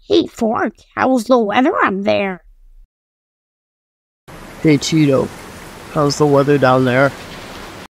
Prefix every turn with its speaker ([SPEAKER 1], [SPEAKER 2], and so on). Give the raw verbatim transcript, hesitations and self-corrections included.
[SPEAKER 1] Hey, Fork, how's the weather up there?
[SPEAKER 2] Hey, Cheeto, how's the weather down there?